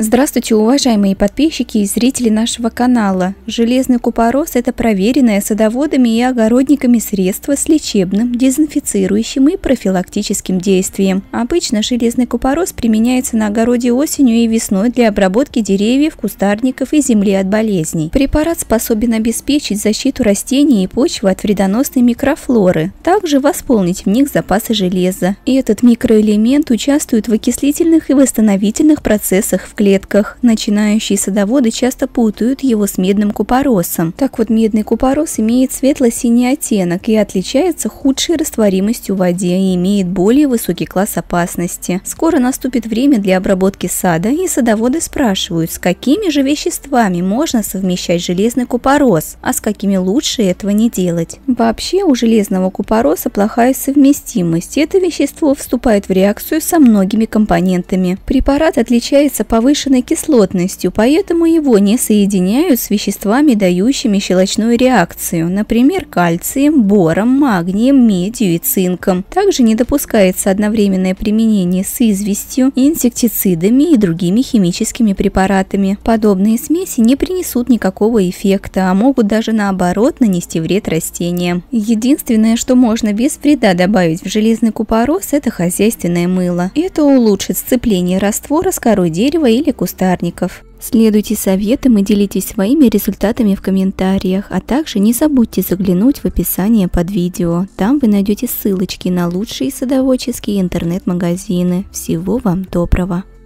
Здравствуйте, уважаемые подписчики и зрители нашего канала. Железный купорос – это проверенное садоводами и огородниками средство с лечебным, дезинфицирующим и профилактическим действием. Обычно железный купорос применяется на огороде осенью и весной для обработки деревьев, кустарников и земли от болезней. Препарат способен обеспечить защиту растений и почвы от вредоносной микрофлоры, также восполнить в них запасы железа. И этот микроэлемент участвует в окислительных и восстановительных процессах в клетках. Начинающие садоводы часто путают его с медным купоросом. Так вот, медный купорос имеет светло-синий оттенок и отличается худшей растворимостью в воде и имеет более высокий класс опасности. Скоро наступит время для обработки сада, и садоводы спрашивают, с какими же веществами можно совмещать железный купорос, а с какими лучше этого не делать. Вообще у железного купороса плохая совместимость. Это вещество вступает в реакцию со многими компонентами. Препарат отличается повышенной кислотностью, поэтому его не соединяют с веществами, дающими щелочную реакцию, например, кальцием, бором, магнием, медью и цинком. Также не допускается одновременное применение с известью, инсектицидами и другими химическими препаратами. Подобные смеси не принесут никакого эффекта, а могут даже наоборот нанести вред растениям. Единственное, что можно без вреда добавить в железный купорос, это хозяйственное мыло. Это улучшит сцепление раствора с корой дерева или кустарников. Следуйте советам и делитесь своими результатами в комментариях, а также не забудьте заглянуть в описание под видео. Там вы найдете ссылочки на лучшие садоводческие интернет-магазины. Всего вам доброго!